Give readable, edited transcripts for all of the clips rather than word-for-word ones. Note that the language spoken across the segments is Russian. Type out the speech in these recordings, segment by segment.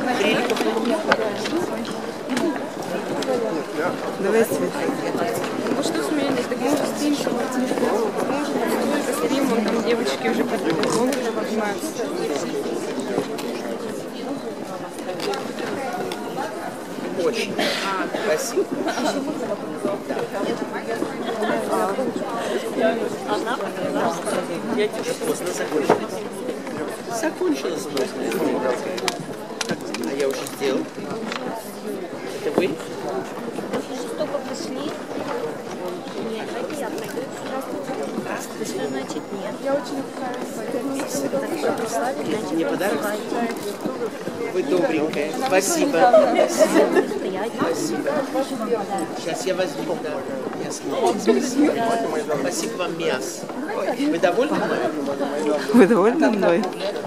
Давай свет. Ну что сменить? Так может стим, что может стим, вон там девочки уже поднимаются. Очень. Спасибо. Я тебе поздно закончилась. Закончилась поздно. А я уже сделал. Это вы? Только пришли. Нет, это я пойду. Здравствуйте. Значит, нет. Я очень Мне подарок? Вы добренькая. Спасибо. Спасибо. Сейчас я возьму. Да. Спасибо вам, мясо. Вы довольны мной? Вы довольны мной?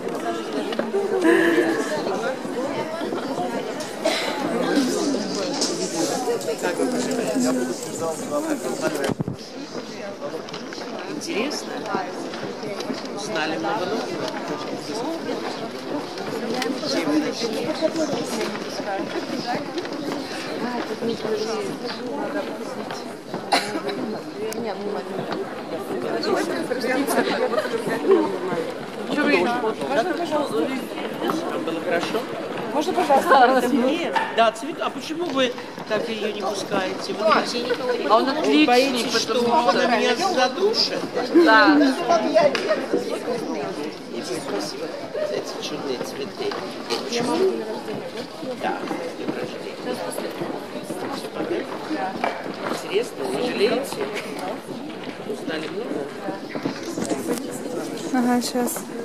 Как вы поживаете? Интересно? Узнали много нового? Было хорошо? Можно, пожалуйста? Нет. Да, цвет. А почему вы так ее не пускаете? Вы А он отличный, боитесь, что она меня задушит? Да. Спасибо за эти чудные цветы. Почему? Да, с днем рождения. Все подарок? Интересно, не жалеете? Узнали много? Ага, сейчас.